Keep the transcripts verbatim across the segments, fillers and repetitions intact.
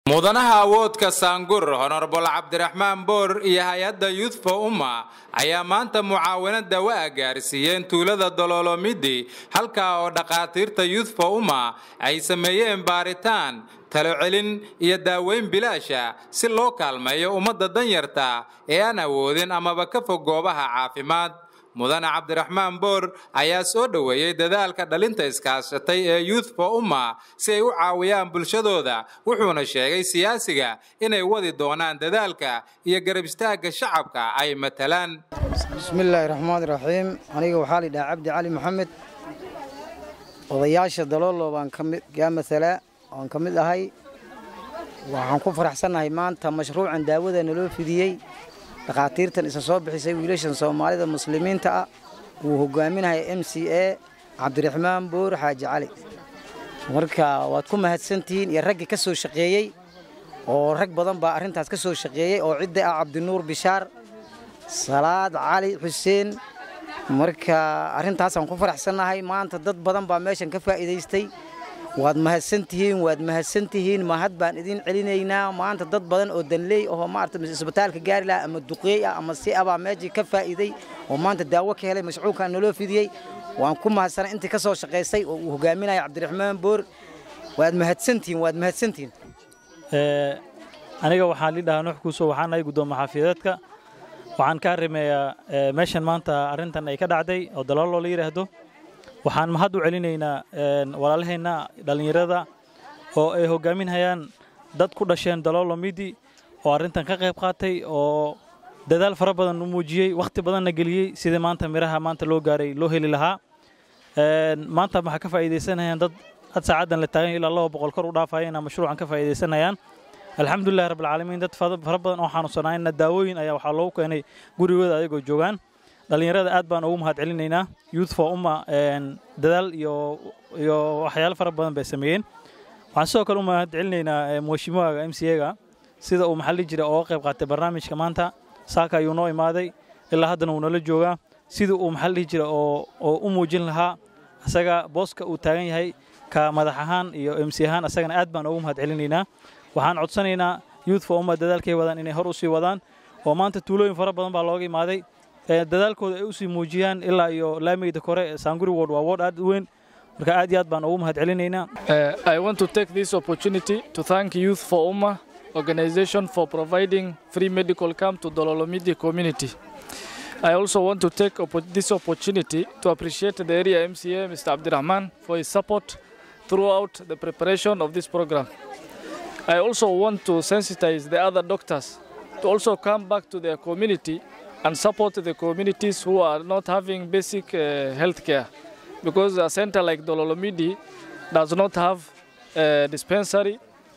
mudanaha awoodka Saangur Honorable Cabdiraxmaan Boor iyo hay'adda Youth for Umma ayaa maanta mucaawinad dawaa gaarsiiyeen tuulada Dololomidi halka oo dhaqaatiirta Youth for Umma ay sameeyeen baaritaan talo celin iyo daaweyn bilaasha si loo kaalmeeyo ummadda danyarta ee aan awoodin amaba ka fog goobaha caafimaad. mudane Cabdiraxmaan Boor ayaa soo dhaweeyay dadaalka dhalinta iskaashatay ee Youth for Umma si ay u caawiyaan bulshadooda wuxuuna sheegay siyaasiga inay wadi doonaan dadaalka iyo garab istaagga shacabka ay matalaan. bismillaahir rahmaanir rahiim aniga waxaa la dhahaa Cabdi Cali Maxamed odayaasha Dololo baan kamid gaa masala aan kamid ahay waxaan ku faraxsanahay maanta mashruucan daawada naloo fidiyay dhaqaatiirtan isa soo bixisay wiilashan Soomaalida muslimiinta ah uu hogaaminayo M C A Cabdiraxmaan Boor Xaaji Cali marka waad ku mahadsantihiin iyo rag ka soo shaqeeyay oo rag badan baa arintaas ka soo shaqeeyay oo cidda ah Cabdinuur Bishaar Salaad Cali Xuseen marka arintaas aan ku faraxsanahay maanta dad badan baa meeshan ka faa'iideystay waad mahadsantihiin waad mahadsantihiin mahad baan idin celinaynaa maanta dad badan oo danley oo maartay isbitaalka gaari la ama duqeey ama si aba meeji ka faa'iiday oo maanta daawo ka helay mashruucan naloo fidiyay waan ku mahadsanay intii ka soo shaqeysay oo uu hogaaminayo Cabdiraxmaan Boor waad mahadsantihiin waad mahadsantihiin ee aniga waxaan lidhahaa nuux ku soo waxaan ay gudoomiye xafiisadka waxaan ka rimeeyaa meeshan maanta arintan ay ka dhacday oo Dololo la yiraahdo waxaan mahad u celinaynaa walaalahayna dhalinyarada oo ay hogaaminayaan dad ku dhasheen Dololomidi oo arintan ka qayb qaatay oo dadaal fara badan u muujiyay waqti badan galiyay sida maanta miraha maanta loo gaaray loo heli lahaa een maanta waxa ka faa'iideysanayaan dad had saacadan la taagan ilaa laba boqol kor u dhaafayeen mashruucan ka faa'iideysanayaan alxamdulillah rabbil caalamiin dad fara badan oo xanuunsanayna daawooyin ayaa waxa loo keenay gurigooda ayagoo joogan dhalinyarada aad baan ugu mahad celinaynaa Youth for Umma een dadaal iyo iyo waxyaalo fara badan bay sameeyeen waxaan soo kale u mahad celinaynaa mowshimaaga M C A-ga sida uu maxalli jira oo qayb qaatay barnaamijka maanta saaka ayuu noo imaaday ilaa haddana uu nala joogaa sida uu maxalli jira oo oo u muujin lahaa asaga booska uu taagan yahay ka madax ahaan iyo M C ahaan asagana aad baan ugu mahad celinaynaa waxaan codsanaynaa Youth for Umma dadaalkay wadaan inay hor u sii wadaan oo maanta tuulooyin fara badan baa looga imaaday dadaalkooda ay u sii muujiyaan ilaa iyo laameyda kore Saanguri Ward waa ward aad u weyn marka aad iyo aad baan ugu mahad celinaynaa. I want to take this opportunity to thank Youth for Umma organization for providing free medical camp to Dololomidi community. I also want to take this opportunity to appreciate the area M C A Mister Cabdiraxmaan for his support throughout the preparation of this program. I also want to sensitize the other doctors to also come back to their community and support the communities who are not having basic uh, health care, because a center like Dololomidi does not have a dispensary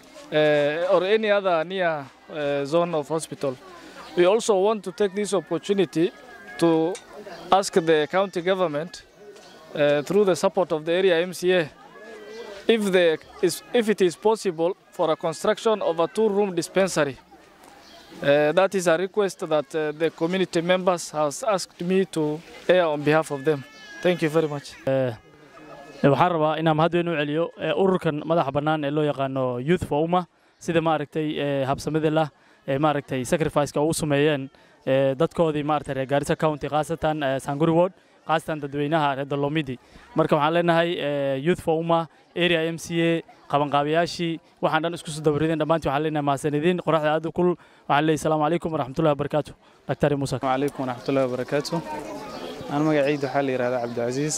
uh, or any other near uh, zone of hospital. We also want to take this opportunity to ask the county government uh, through the support of the area M C A if, the, is, if it is possible for a construction of a two-room dispensary. Uh, that is a request that uh, the community members has asked me to air on behalf of them. Thank you very much. waxaan rabaa inaan mahad weyn u celiyo ururkan madaxa bannaan ee loo yaqaano Youth for Umma sida ma aragtay habsamada lah ee ma aragtay sacrifice-ka ugu sameeyeen dadkoodii ma aragtay Garissa County qaasatan Saanguri Ward qaasatan dadweynaha reer Dolomidi marka waxaan leenahay Youth for Umma area M C A qabanqaabiyaashii waxaan dhan isku soo dabarideen dhamaantii waxaan leenahay mahadsanidin qoraxda aad u kul waxaan leeyahay salaamu calaykum waraxmatullaahi wabarakaatuh Dr. Musa wa calaykum waraxmatullaahi wabarakaatuh aan magacaydu waxa la yiraahdaa Cabdi Aziz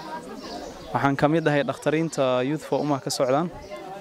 waxaan kamid ahay dhaqtariinta Youth for Umma ka socdaan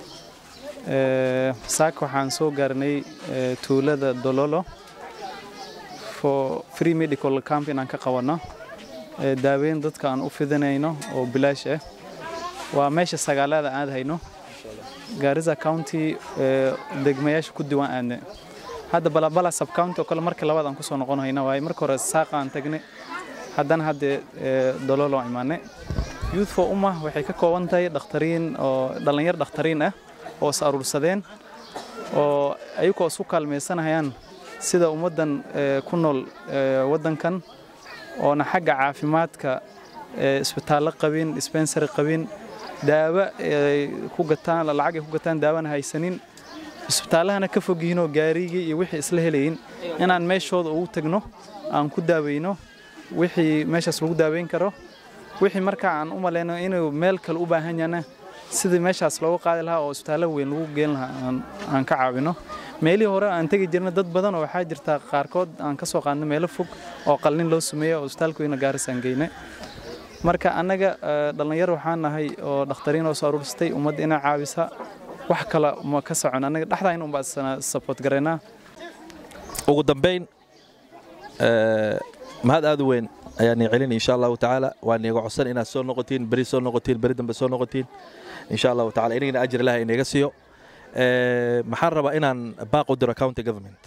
ee saak waxaan soo gaarnay tuulada Dololo for free medical camp inaan ka qabanno daaweyn dadka aan u fidinayno oo bilaash ah waa meesha sagaalada aad hayno Garissa County degmayaasha ku diiwaan aadne hadda balabala sub county oo kale marka labaad aan ku soo noqonayna way marka hore saaq aan tagnay haddana hadda Dololo imaanay Youth for Umma waxay ka kooban tahay dhaqtariin oo dhalinyar dhaqtariin ah oo is aruursadeen oo ayagoo isku kaalmeysanayaan sida ummadan ku nool wadankan oo na xagga caafimaadka isbitaal qabin dispensary qabin daawa ku gataan lacag ku gataan daawada haysanin isbitaalahana ka fog yihiin oo gaarigii iyo wixii isla helayin inaan meeshooda ugu tagno aan ku daaweyno wixii meeshaas lagu daaweyn karo wixii marka aan u maleyno inuu meel kale u baahan yahay sidii meeshaas looga qaadi lahaa oo isbitaalo weyn lagu geyn lahaa aan ka caawino meelihii hore aan tagi jirnay dad badan oo waxaa jirta qaarkood aan ka soo qaadnay meelo fog oo qalin loo sameeyo oo isbitaalka weyn Gaarisa aan geynay marka anaga dhalinyaro waxaan nahay oo dhaqtariin oo soo ururistay ummadda inay caawisa wax kale ma ka socon anaga dhaxdayna u baasana support gareena ugu dambeyn ee mahad aad weyn ayaan celin insha Allah ta'ala waan iga codsan inaad soo noqotiin bari soo noqotiin bari dambe soo noqotiin insha Allah ta'ala inagina ajir ilahay inaga siiyo ee maxaan rabaa inaan baaq u diro county government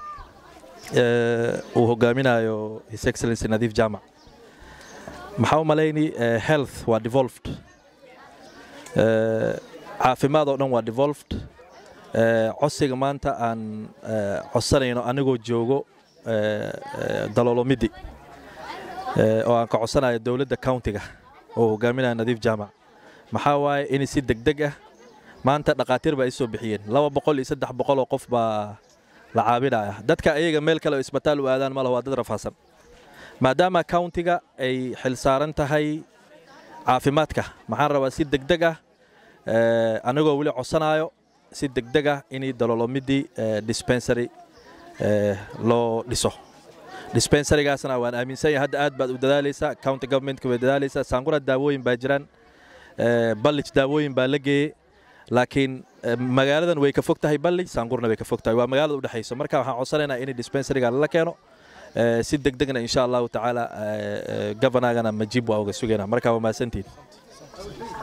ee uu hogaaminayo His Excellency Nadif Jama maxaa u maleeyni health waa devolved ee caafimaad oo dhan waa devolved ee codsiga maanta aan codsanayno anigoo joogo ee Dalolomidi ee oo aan ka codsanayo dawladda county-ga oo hogaaminayo Nadif Jama maxaa waaye in si degdeg ah maanta dhaqaatiir baa soo bixiyeen laba boqol iyo saddex boqol oo qof baa la caabinaya dadka ayaga meel kale oo isbitaal u aadaan ma laha waa dad rafaasan maadaama county-ga ay xil saaran tahay caafimaadka maxaan rabaa si degdeg ah ee anagoo wali codsanayo si degdeg ah in Dalolomidi dispensary ee loo dhiso dispensary-gaasna waan aaminsan hadda aad baad u dadaalaysaa county government-ka way dadaalaysaa Sangura daawooyin baa jiraan ee Ballich daawooyin baa la geeyay laakiin magaaladan way ka fog tahay Ballich Sangurna way ka fog tahay waa magaalada u dhaxayso marka waxaan codsanaynaa in dispensary-ga la keeno ee si degdegna insha Allah ta'ala governor-gana majib waa uga sugeena marka waa maasantiin